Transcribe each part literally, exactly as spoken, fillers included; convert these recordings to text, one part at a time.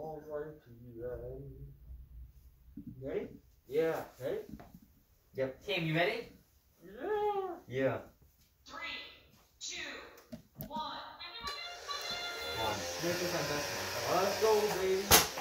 Alrighty then. You ready? Yeah, ready? Yep. Team, you ready? Yeah. Yeah. Three, two, one. One. Make this my best one. Let's go, baby.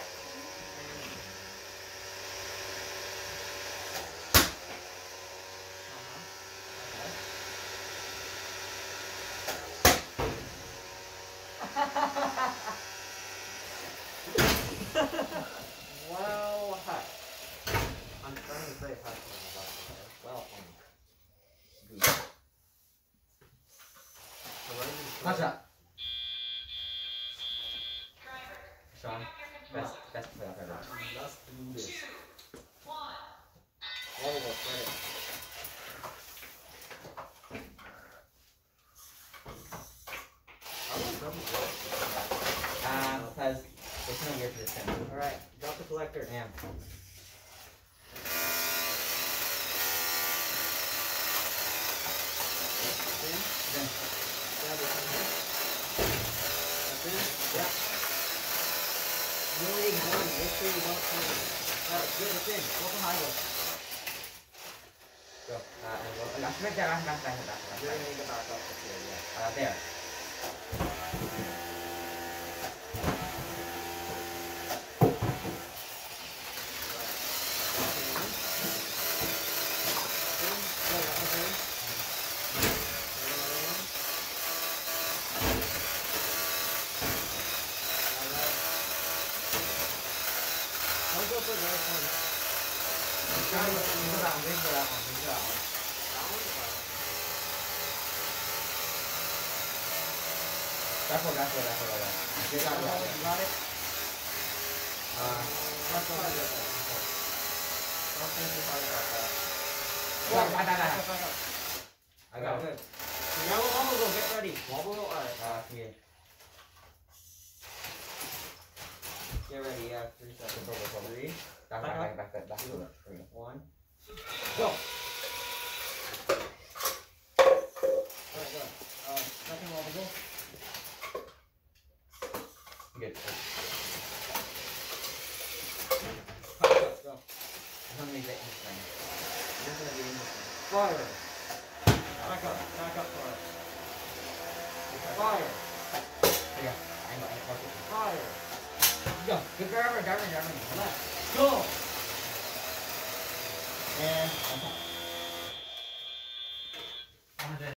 Well, hi. I'm trying to say hi to my doctor. Well, um, good. Watch out. Driver, Sean, pick up your best, controller. best player ever. Three, Let's do this. two, one. All of us, ready? I don't know what. Um, because there's no gear for this thing. Alright, drop the collector. Damn. In. Then, Grab it from here. That's in. Yeah. really One, make sure you don't turn it. Alright, good, it's in. Go from high go. go. Uh, and go. Last right there, last, last, last, last, last. You're gonna need to back up to here, yeah. Uh, there. Don't go for the right one. Cái này nó làm cái gì là còn cái gì là That's what, that's what, that's what, that's what. Get out of there. You got it? Uh, That's what I did. Don't think too hard about that. Go, I got that. Back up. I got Good. it. So now we'll wobble go, get ready. Wobble, alright. Uh, yeah. Get ready, yeah, three seconds. Go, go, go. Three. Back, back, back, back, back, back. Two. Three. One. Go. Alright, go. Uh, second wobble go. Good. High touch, go. I'm gonna make that insane. This is gonna be interesting. Fire. Back up, back up for it. Fire. Yeah. I know, I know. Fire. Go. Good driver, driver, driver. Left. Go. And,